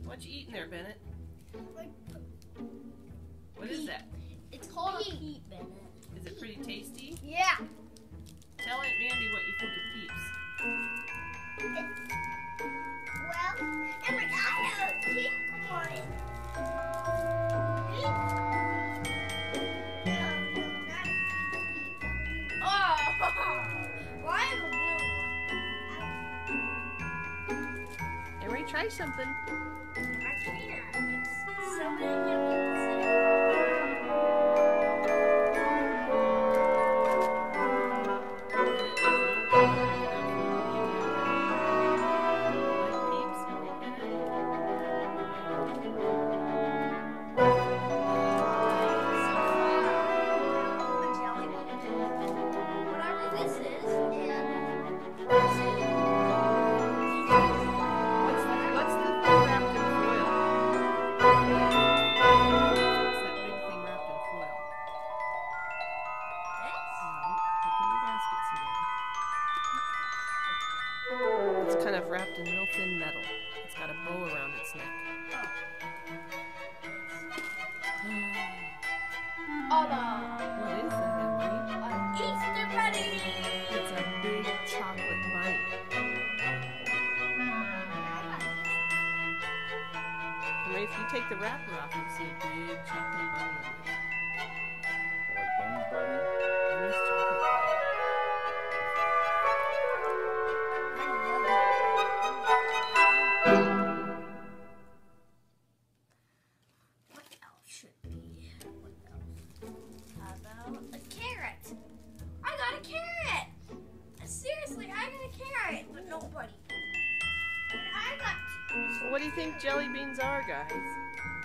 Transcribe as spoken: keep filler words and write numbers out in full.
What you eating there, Bennett? Like, What is that? it's called Peep. a peep, Bennett. Is it pretty tasty? Yeah. Tell Aunt Mandy what you think of Peeps. Well, and I have a pink one. Pink? No, no, not a pink. Oh, well, I have a blue one. Emery, try something. I can't. It's so many yummy It's kind of wrapped in real thin metal. It's got a bow around its neck. Oh, the What is that, Emery? an Easter bunny. It's a big chocolate bunny. Emery, if you take the wrapper off, you see a big chocolate bunny in there. Like Benny's bunny? Benny's chocolate bunny. What else should be? What else? How about a carrot? I got a carrot! Seriously, I got a carrot, but nobody. And I got two. Well, what do you think jelly beans are, guys?